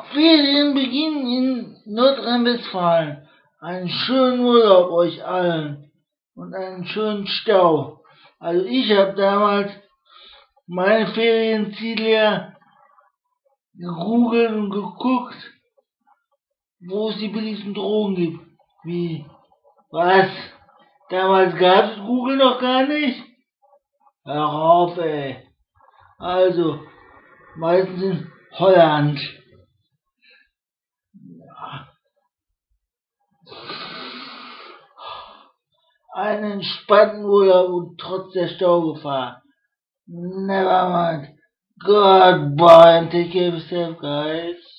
Ferien beginnen in Nordrhein-Westfalen. Einen schönen Urlaub euch allen und einen schönen Stau. Also ich habe damals meine Ferienziele ja gegoogelt und geguckt, wo es die billigsten Drogen gibt. Wie? Was? Damals gab es Google noch gar nicht? Hör auf, ey. Also, meistens in Holland. Einen entspannten Urlaub und trotz der Staugefahr. Never mind. Goodbye and take care of yourself, guys.